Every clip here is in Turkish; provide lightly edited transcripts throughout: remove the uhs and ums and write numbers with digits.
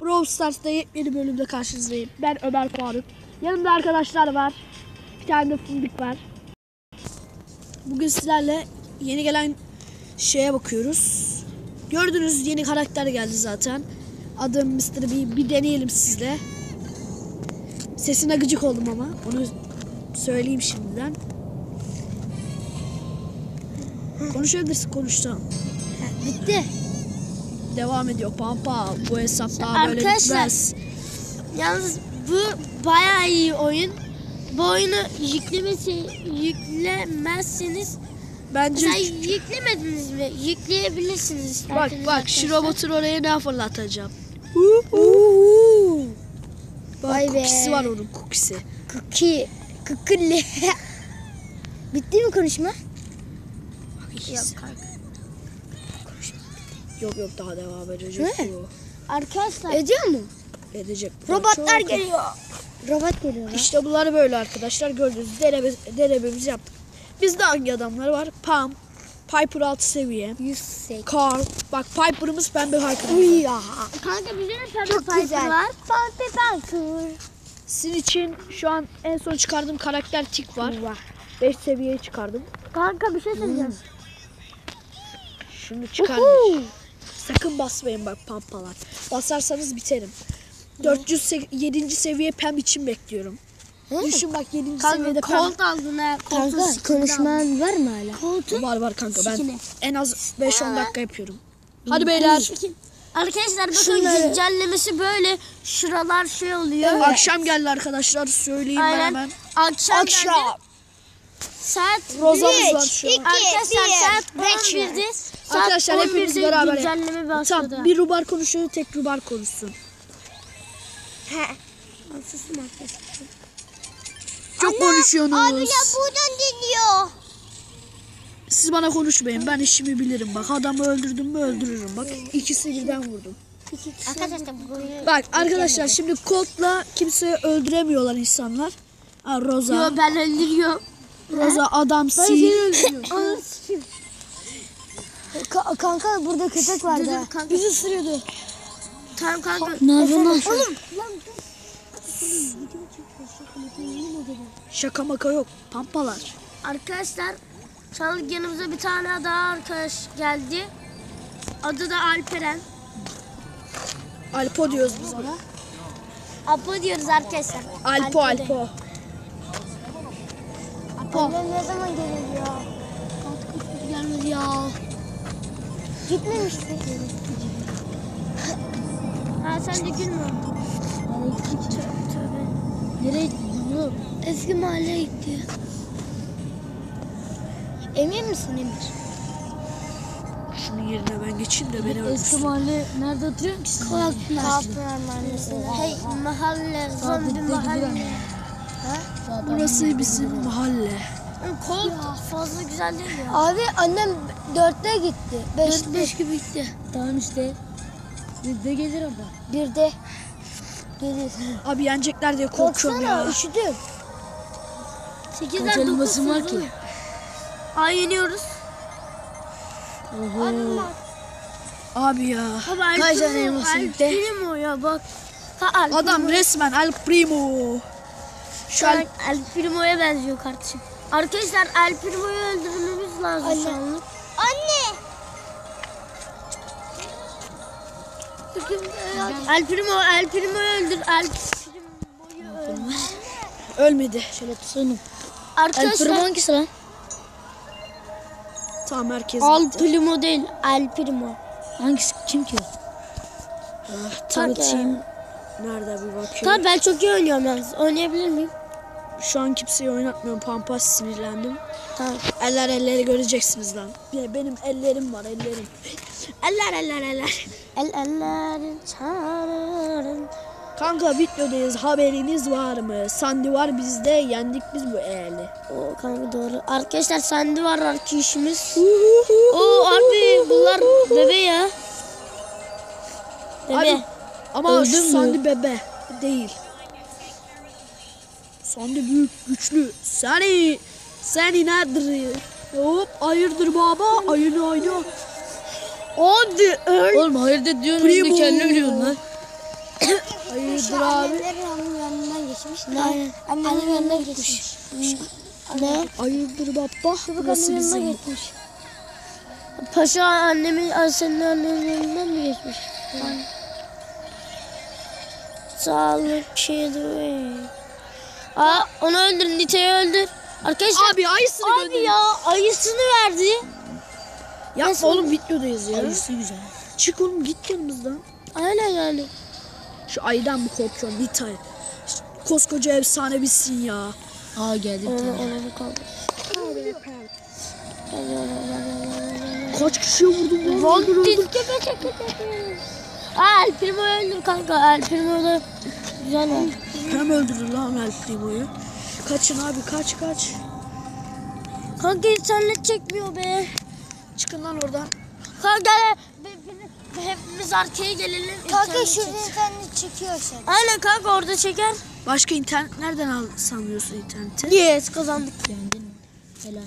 Brawl Stars'ta yeni bölümde karşınızdayım. Ben Ömer Faruk. Yanımda arkadaşlar var. Bir tane de Fındık var. Bugün sizlerle yeni gelen şeye bakıyoruz. Gördünüz, yeni karakter geldi zaten. Adım Mr. B. Bir deneyelim sizle. Sesine gıcık oldum ama. Onu söyleyeyim şimdiden. Konuşabilirsin, konuşsam. Bitti. Devam ediyor Pampa. Bu hesap daha böyle gitmez. Yalnız bu bayağı iyi oyun. Bu oyunu yüklemezseniz Bence mesela yüklemediniz mi? Yükleyebilirsiniz isterseniz. bak şu robotun oraya ne fırlatacağım. Bak, Vay be. cookie'si var onun, cookie'si. Kıkırlı. Bitti mi konuşma? Yok kanka. Yok daha devam edecek bu. Arkadaşlar. Ediyor mu? Edecek. Robotlar geliyor. Robot geliyor. İşte bunlar böyle arkadaşlar, gördüğünüz denememizi yaptık. Bizde hangi adamlar var? Pam, Piper 6 seviye, 108. Carl. Bak Piper'ımız pembe Piper'ımız. Ya. Kanka bizim de pembe Piper var. Pembe Piper. Sizin için şu an en son çıkardığım karakter Tik var. 5 seviyeye çıkardım. Kanka bir şey söyleyeceğim. Şunu çıkarmış. Sakın basmayın bak pampalar. Basarsanız biterim. 407. seviye pem için bekliyorum. Düşün bak 7. seviyede pem. Kolt aldın ha. Kanka konuşman var mı hala? Koltuğu. Var kanka, ben Sikine. en az 5-10 dakika yapıyorum. Hadi beyler. Arkadaşlar bakın güncellemesi böyle. Şuralar şey oluyor. Akşam geldi arkadaşlar, söyleyeyim ben hemen. Akşam. Saat Rozamız var şu an. Arkadaşlar saat 11'de. Arkadaşlar hepimiz beraber. Güncelleme başladı. Tamam, bir rubar konuşuyor, tek rubar konuşsun. Çok konuşuyorsunuz. Abi ya buradan dinliyor. Siz bana konuşmayın, ben işimi bilirim. Bak adamı öldürdüm mü öldürürüm. Bak ikisi birden vurdum. Arkadaşlar Bak arkadaşlar, şimdi Colt'la kimseyi öldüremiyorlar insanlar. Ha, Rosa. ben öldürüyorum. Rosa adam Kanka burada köpek vardı. Bizi ısırıyordu. Tamam kanka. Ne yapıyorsun? Oğlum. Şaka maka yok. Pampalar. Arkadaşlar çalık yanımıza bir tane daha arkadaş geldi. Adı da Alperen. Alpo diyoruz biz ona. Apo diyoruz arkadaşlar. Alpo. Apo. Ne zaman gelir ya? Gelmedi ya. Gitmemişti. Ha sen de gülme. Tövbe. Nereye gittin oğlum? Eski mahalleye gitti. Emin misin Emir? Şunun yerine ben geçeyim de beni öldürsün. mahalle nerede oturuyorsun ki siz? Kapınar Mahallesi'nde. Hey mahalle, zombi mahalle. Burası bizim mahalle. Kol fazla güzel değil ya. Abi annem 4'te gitti. 5 gibi gitti. Tamam işte. Bizde gelir orada. 1'de gelir. Abi yenecekler diye korkuyorum ya. Üşüdüm. 8'den Kaç elmasın var ki? Ay yeniyoruz. Abi ya. Kaç tane elmasın gitti? Primo ya bak. Adam resmen El Primo. Şu an El Primo'ya benziyor kardeşim. Arkadaşlar El Primo'yu öldürmemiz lazım şu anlık. Anne. El Primo'yu öldür. El Primo'yu öldür. ölmedi. Şöyle tutsana. Arkadaşlar hangisi lan? Tamam, herkes El gitti. Primo değil, El Primo. Hangisi? Kim ki? Tanıtayım. Nerede bir bakıyorum. Tamam ben çok iyi oynuyorum yalnız. Oynayabilir miyim? Şu an kimseyi oynatmıyorum. Pampa, sinirlendim. Tamam. Elleri göreceksiniz lan. Benim ellerim var, ellerim. Eller. Ellerin çağırın. Kanka videodayız, haberiniz var mı? Sandy var bizde, yendik biz bu eğerli. O kanka doğru. Arkadaşlar sende var arkadaşımız. Oo abi bunlar bebe ya. Bebe. Abi, ama Öldün şu mü? Sandy bebe değil. Sandy büyük, güçlü. Seni nedir? Hop, hayırdır baba? Ayını. Hadi öl. Oğlum hayır de diyorsun Primo. önünde kendini biliyorsun lan. dur abi. Annemlerin yanından geçmiş. Ne? Annemin yanına geçmiş. Ne? Hayırdır baba? Burası bizim. Geçmiş. Paşa senin annenin yanından mı geçmiş? Sağlık şeydi. Onu öldür, Nite'yi öldür. Arkadaşlar Abi ayısını abi gönderin. ya ayısını verdi. Yapma oğlum, videodayız ya. Ayısı güzel. Çık oğlum, git yanımızdan. Aynen yani. Şu ayıdan mı korkuyorsun Nita? Koskoca efsane bitsin ya. Aa geldi bir tane. Onu kaldı. Kaç kişiye vurdun lan? Voltis. El Primo öldür kanka. El Primo da güzel var. Hem öldürür lan El Primo'yu. Kaçın abi, kaç. Kanka internet çekmiyor be. Çıkın lan oradan. Kanka hepimiz arkaya gelelim. Kanka şurada internet çekiyor sen. Aynen kanka orada çeker. Başka internet nereden sanıyorsun interneti? Yes kazandık. Yendin mi? Helal.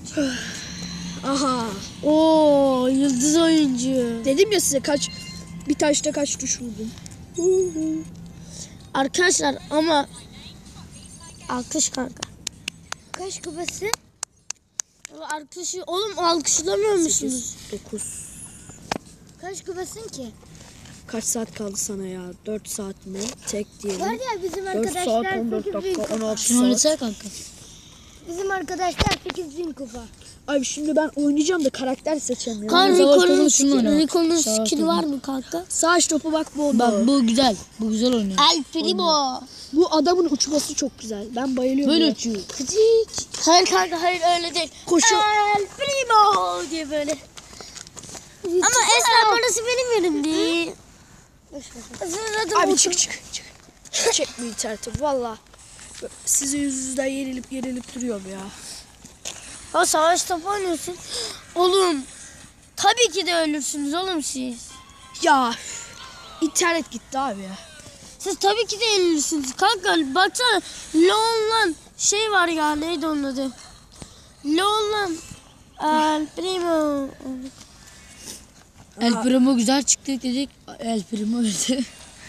Aha. Oo yıldız oyuncu. Dedim ya size bir taşta kaç tuş vurdum. Arkadaşlar ama alkış kanka. Kaç kupası? Arkadaşı oğlum alkışlamıyor musunuz? 9. Kaç kupasın ki? Kaç saat kaldı sana ya? 4 saat mi? Tek diyelim. Var ya bizim 4 arkadaşlar saat 14 dakika 16 Şunu saat. oynasana kanka. Bizim arkadaşlar 8000 kupa. Abi şimdi ben oynayacağım da karakter seçemiyorum. Kan Savaş Rico'nun topu şununla oyna. Rico'nun Savaş skill topu. var mı kanka? Savaş topu bak bu oldu. Bak bu güzel. Bu güzel oynuyor. El Primo. Bu adamın uçması çok güzel. Ben bayılıyorum. Böyle ya. uçuyor. Hayır kanka hayır öyle değil. Koşu. El Primo diye böyle. Ama Esra burası benim yerimdi. Abi çık. Çekme interneti valla. Size yüzünüzden yenilip duruyorum ya. O savaş topu oynuyorsun. Oğlum tabii ki de ölürsünüz oğlum siz. Ya internet gitti abi ya. Siz tabii ki de yenilirsiniz. Kanka baksana Leon'la şey var ya neydi onun adı? Leon'la El Primo. El Primo güzel çıktı dedik. El Primo öldü.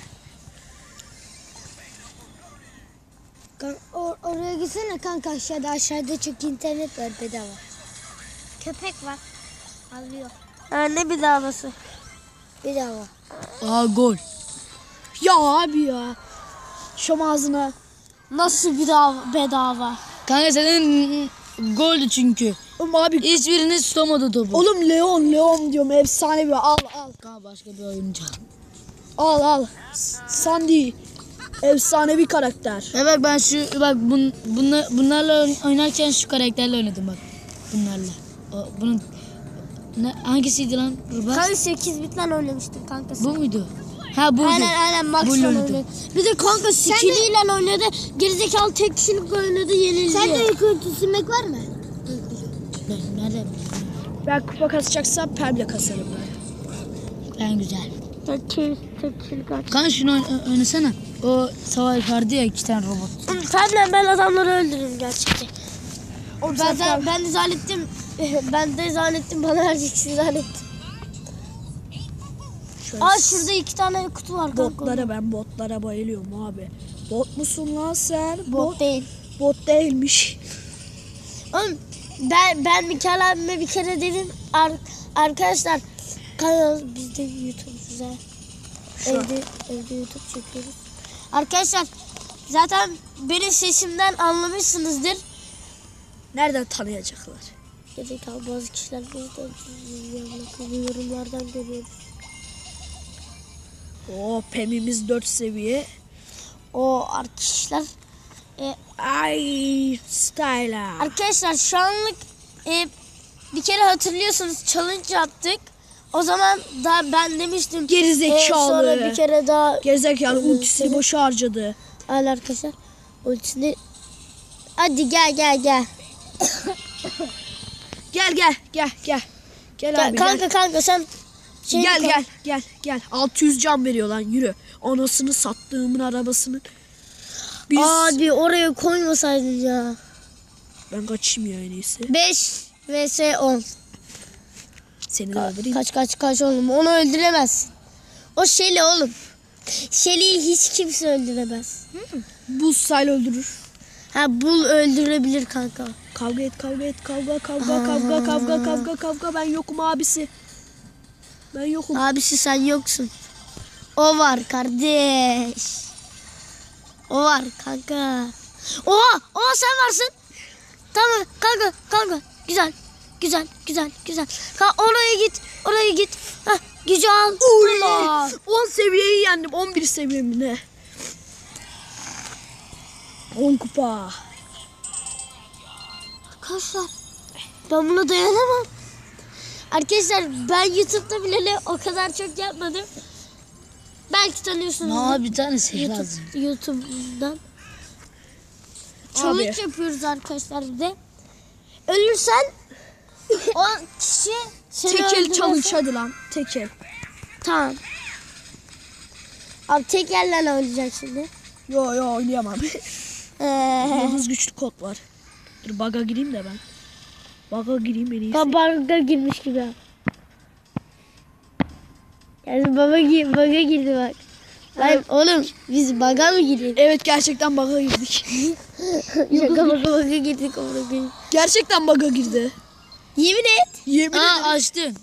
Oraya gitsene kanka aşağıda çok internet var bedava. Köpek var. Alıyor. Ne bedavası? Bedava. Aa gol. Ya abi ya. Şom ağzına. Nasıl bedava? Kanka senin goldü çünkü. Oğlum abi. Hiçbirini tutamadı topu. Oğlum Leon diyorum, efsane bir al. Kanka başka bir oyuncu. Al. Sandy. Efsane bir karakter. Ya bak ben bunlarla oynarken şu karakterle oynadım bak. Bunlarla. Bunun hangisiydi lan? Ruba? Kanka 8 bitten oynamıştın kanka. Bu muydu? Ha buydu. Aynen Bu Max'la loldu. oynadı. Bir de kanka skilliyle oynadı. Gerizekalı tek kişilik oynadı yenildi. Sende ilk silmek var mı? Nerede? Ben kupa kasacaksam Pem'le kasarım ben. Ben güzel. Tek kişilik aç. Kanka şunu oynasana. O savaş vardı ya 2 tane robot. Ben adamları öldürürüm gerçekten. Oğlum Ben de zannettim. Ben de zannettim bana vereceksin zannettim. Şurada 2 tane kutu var kanka. Ben botlara bayılıyorum abi. Bot musun lan sen? Bot değil. Bot değilmiş. Oğlum ben Mikael abime bir kere dedim arkadaşlar kanal bizde YouTube'uz ha. Evde YouTube çekiyoruz. Arkadaşlar zaten benim sesimden anlamışsınızdır. Nereden tanıyacaklar? Gerizekalı bazı kişiler burada yorumlardan görüyoruz. Oo, Pem'imiz 4 seviye. O arkadaşlar. Ay styler. Arkadaşlar şu anlık bir kere hatırlıyorsunuz challenge yaptık. O zaman da ben demiştim. Gerizekalı. Sonra bir kere daha. Gerizekalı ultisini boşa harcadı. Al arkadaşlar. Ultisini. Hadi gel. Gel abi Kanka sen. Gel. 600 can veriyor lan, yürü. Anasını sattığımın arabasının. Abi oraya koymasaydın ya. Ben kaçayım ya en iyisi. 5 vs 10. Seni de öldüreyim. Kaç oğlum onu öldüremezsin. O şeyle oğlum. Shelly'i hiç kimse öldüremez. Buz style öldürür. Ha Bull öldürebilir kanka. Kavga et, kavga et, kavga. Ben yokum abisi. Ben yokum. Abisi sen yoksun. O var kardeş. O var kanka. Oha sen varsın. Tamam kanka. Güzel. Oraya git. Hah, gücü al. Allah. 10 seviyeyi yendim. 11 seviye mi ne? 10 kupa. Arkadaşlar ben buna dayanamam. Arkadaşlar ben YouTube'da bile o kadar çok yapmadım. Belki tanıyorsunuz. Aa, bir tane şey lazım. YouTube'dan. Challenge yapıyoruz arkadaşlar bir de. Ölürsen o kişi seni Tekel öldürürse... challenge hadi lan. Tekel. Tamam. Abi tek elle oynayacak şimdi. Yo oynayamam. Yıldız güçlü kod var. Dur bug'a gireyim de ben. Bug'a gireyim en iyisi. Kabarga girmiş gibi. Yani baga girdi bak. Lan oğlum biz baga mı girdik? Evet gerçekten bug'a girdik. Şaka baga girdik orada. Gerçekten bug'a girdi. Yemin et. Yemin ederim. Açtın.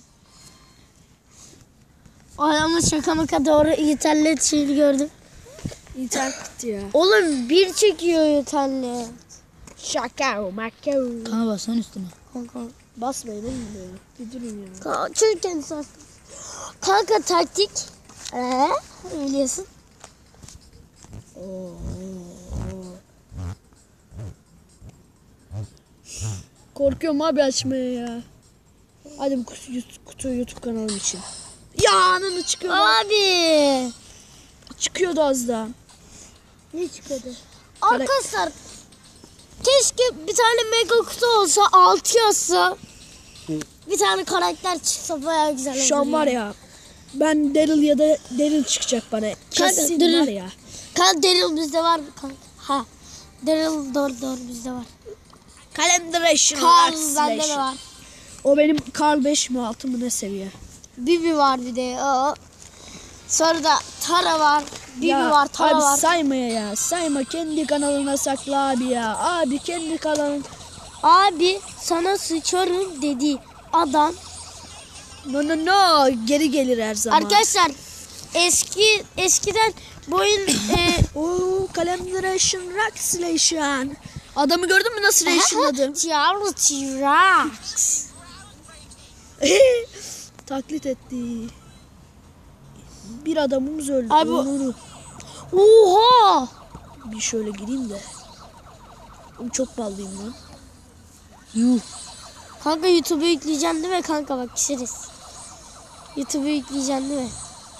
O adamın şaka maka doğru internet şeyini gördüm. İnternet gitti ya. Oğlum bir çekiyor internet. Şaka maka. Kana bassan üstüne. Kanka. Basmayın oğlum böyle. Bir durun ya. Çocuk kendisi aslında. Kanka taktik. Biliyorsun. Korkuyorum abi açmaya ya. Hadi bu kutu YouTube kanalım için. Ya ananı çıkıyor. Abi. Çıkıyordu az daha. Ne çıkıyordu? Arkadaşlar keşke bir tane mega kutu olsa 6 yazsa. Bir tane karakter çıksa bayağı güzel olur. Şu an var ya. Ben Daryl ya da Daryl çıkacak bana. Kesin Daryl. var ya. Kanka Daryl bizde var mı kanka? Ha. Daryl doğru bizde var. Calendration. Carl bende de var. O benim Carl 5 mi 6 mı ne seviye? Bibi var bir de o. Sonra da Tara var. Bibi var, Tara abi var. saymaya ya. Sayma kendi kanalına sakla abi ya. Abi kendi kanalın. Abi sana sıçarım dedi adam. No. Geri gelir her zaman. Arkadaşlar eskiden bu oyun Oo, Calendration Rockslation. Adamı gördün mü nasıl rationladı? T-Rex. Taklit etti. Bir adamımız öldü. Abi Onuru. Oha! Bir şöyle gireyim de. Oğlum çok ballıyım lan. Yuh. Kanka YouTube'a yükleyeceksin değil mi kanka bak pişiriz. YouTube'a yükleyeceksin değil mi?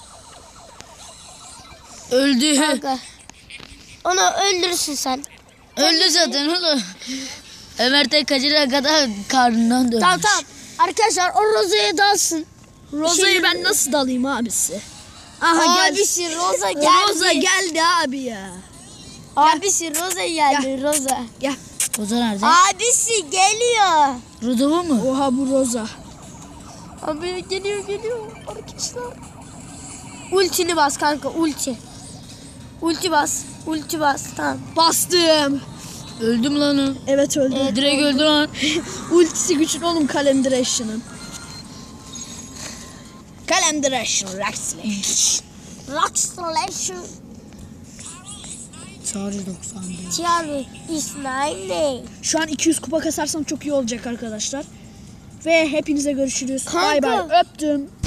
Öldü. Kanka. Onu öldürürsün sen. Öldü zaten oğlum. Ömer tek kaçırana kadar karnından dönmüş. Tamam. Arkadaşlar o Roza'ya dalsın. Roza'yı ben nasıl dalayım abisi? Aha Abisi Roza geldi. Roza geldi abi ya. Abisi Roza geldi Roza. Gel. Roza nerede? Abisi geliyor. Roza bu mu? Oha bu Roza. Abi geliyor arkadaşlar. Ultini bas kanka ulti. Ulti bas tamam. Bastım. Öldü mü lan o? Evet öldü. Direkt öldü lan. Ultisi güçlü oğlum Calendration'ın. Calendration Rockslation. Rockslation. Sadece 91. Charlie is my name. Şu an 200 kupa kasarsam çok iyi olacak arkadaşlar. Ve hepinize görüşürüz. Bay Kanka. bay. Öptüm.